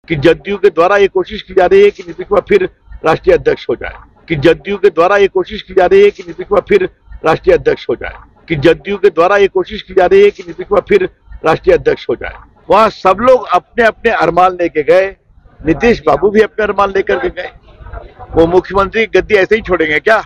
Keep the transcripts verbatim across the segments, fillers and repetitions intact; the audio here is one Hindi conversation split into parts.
कि जदयू के द्वारा ये कोशिश की जा रही है कि नीतीश कुमार फिर राष्ट्रीय अध्यक्ष हो जाए कि जदयू के द्वारा ये कोशिश की जा रही है कि नीतीश कुमार फिर राष्ट्रीय अध्यक्ष हो जाए कि जदयू के द्वारा ये कोशिश की जा रही है कि नीतीश कुमार फिर राष्ट्रीय अध्यक्ष हो जाए। वहां सब लोग अपने अपने अरमान लेके गए, नीतीश बाबू भी अपने अरमान लेकर के गए। वो मुख्यमंत्री की गद्दी ऐसे ही छोड़ेंगे क्या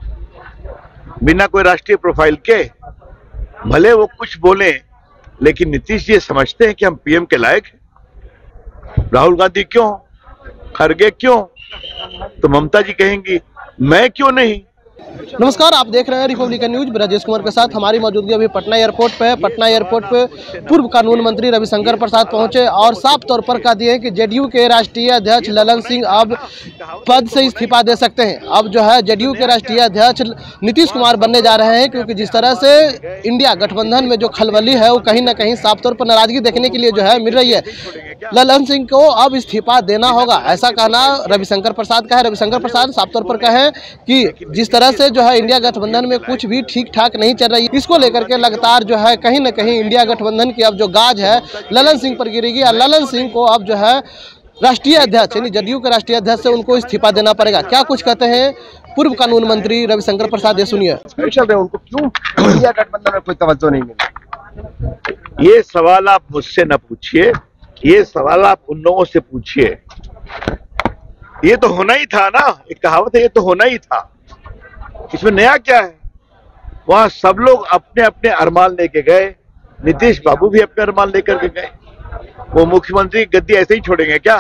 बिना कोई राष्ट्रीय प्रोफाइल के? भले वो कुछ बोले, लेकिन नीतीश जी समझते हैं कि हम पीएम के लायक हैं। राहुल गांधी क्यों, खड़गे क्यों, तो ममता जी कहेंगी मैं क्यों नहीं। नमस्कार, आप देख रहे हैं रिपब्लिकन न्यूज। राजेश कुमार के साथ हमारी मौजूदगी अभी पटना एयरपोर्ट पे है। पटना एयरपोर्ट पे पूर्व कानून मंत्री रविशंकर प्रसाद पहुंचे और साफ तौर पर कह दिए कि जेडीयू के राष्ट्रीय अध्यक्ष ललन सिंह अब पद से इस्तीफा दे सकते हैं। अब जो है जेडीयू के राष्ट्रीय अध्यक्ष नीतीश कुमार बनने जा रहे हैं, क्योंकि जिस तरह से इंडिया गठबंधन में जो खलबली है वो कहीं ना कहीं साफ तौर पर नाराजगी देखने के लिए जो है मिल रही है। ललन सिंह को अब इस्तीफा देना होगा, ऐसा कहना रविशंकर प्रसाद का है। रविशंकर प्रसाद साफ तौर पर कहे कि जिस तरह से जो है इंडिया गठबंधन में कुछ भी ठीक ठाक नहीं चल रही, इसको लेकर के लगातार जो है कहीं ना कहीं इंडिया गठबंधन की अब जो गाज है ललन सिंह पर गिरेगी और ललन सिंह को अब जो है राष्ट्रीय अध्यक्ष यानी जदयू के राष्ट्रीय अध्यक्ष से उनको इस्तीफा देना पड़ेगा। क्या कुछ कहते हैं पूर्व कानून मंत्री रविशंकर प्रसाद, ये सुनिए। उनको क्यों इंडिया गठबंधन में कोई तवज्जो नहीं मिली? ये सवाल आप मुझसे न पूछिए, ये सवाल आप उन लोगों से पूछिए। ये तो होना ही था ना, एक कहावत है, ये तो होना ही था। इसमें नया क्या है? वहां सब लोग अपने अपने अरमान लेके गए, नीतीश बाबू भी अपने अरमान लेकर के गए। वो मुख्यमंत्री की गद्दी ऐसे ही छोड़ेंगे क्या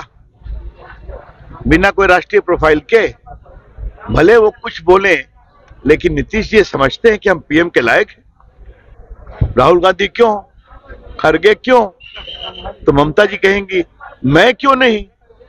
बिना कोई राष्ट्रीय प्रोफाइल के? भले वो कुछ बोले, लेकिन नीतीश जी समझते हैं कि हम पीएम के लायक हैं। राहुल गांधी क्यों, खड़गे क्यों, तो ममता जी कहेंगी मैं क्यों नहीं।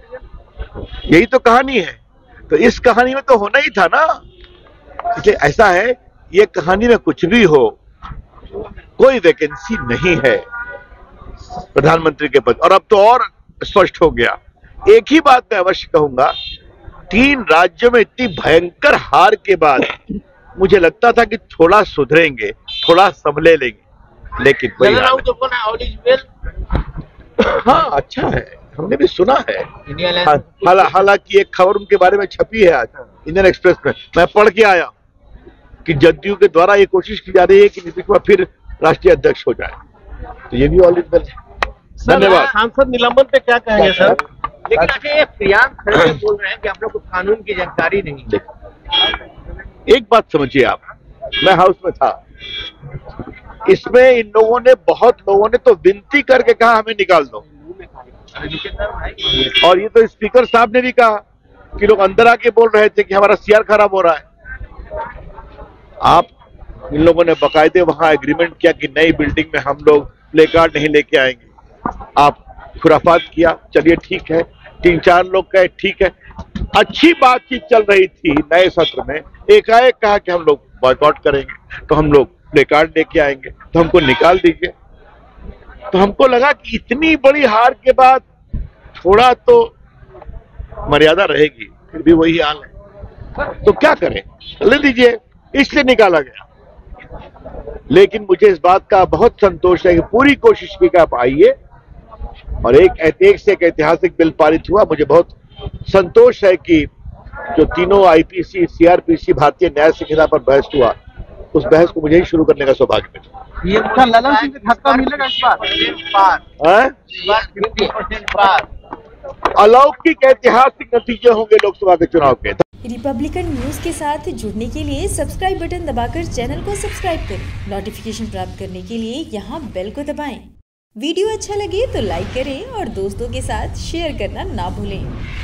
यही तो कहानी है। तो इस कहानी में तो होना ही था ना। इसलिए ऐसा है, ये कहानी में कुछ भी हो, कोई वैकेंसी नहीं है प्रधानमंत्री के पद। और अब तो और स्पष्ट हो गया। एक ही बात मैं अवश्य कहूंगा, तीन राज्यों में इतनी भयंकर हार के बाद मुझे लगता था कि थोड़ा सुधरेंगे, थोड़ा संभले लेंगे, लेकिन वही हाँ अच्छा है, हमने भी सुना है। हालांकि एक खबर उनके बारे में छपी है आज इंडियन एक्सप्रेस में, मैं पढ़ के आया कि जदयू के द्वारा ये कोशिश की जा रही है कि नीतीश कुमार फिर राष्ट्रीय अध्यक्ष हो जाए। तो ये भी ऑल इज वेल। धन्यवाद। सांसद निलंबन पे क्या कहेंगे सर? लेकिन आगे प्रियांक खड़गे बोल रहे हैं कि आप लोग को कानून की जानकारी नहीं है। एक बात समझिए आप, मैं हाउस में था, इसमें इन लोगों ने, बहुत लोगों ने तो विनती करके कहा हमें निकाल दो, और ये तो स्पीकर साहब ने भी कहा कि लोग अंदर आके बोल रहे थे कि हमारा सीआर खराब हो रहा है। आप इन लोगों ने बाकायदे वहां एग्रीमेंट किया कि नई बिल्डिंग में हम लोग प्ले कार्ड नहीं लेके आएंगे। आप खुराफात किया, चलिए ठीक है, तीन चार लोग कहे ठीक है, अच्छी बातचीत चल रही थी। नए सत्र में एकाएक कहा कि हम लोग बॉयकॉट करेंगे, तो हम लोग प्ले कार्ड लेके आएंगे, तो हमको निकाल दीजिए। तो हमको लगा कि इतनी बड़ी हार के बाद थोड़ा तो मर्यादा रहेगी, फिर भी वही हाल है, तो क्या करें, ले दीजिए, इसलिए निकाला गया। लेकिन मुझे इस बात का बहुत संतोष है कि पूरी कोशिश की कि आप आइए और एक एक से एक ऐतिहासिक बिल पारित हुआ। मुझे बहुत संतोष है कि जो तीनों आईपीसी, सीआरपीसी, भारतीय न्याय संहिता पर बहस हुआ, उस बहस को मुझे ही शुरू करने का सौभाग्य मिला। ये क्या ललन सिंह को धक्का मिलेगा इस बार? अलौकिक ऐतिहासिक नतीजे होंगे लोकसभा के चुनाव के। रिपब्लिकन न्यूज के साथ जुड़ने के लिए सब्सक्राइब बटन दबाकर चैनल को सब्सक्राइब करें। नोटिफिकेशन प्राप्त करने के लिए यहाँ बेल को दबाएं। वीडियो अच्छा लगे तो लाइक करें और दोस्तों के साथ शेयर करना ना भूलें।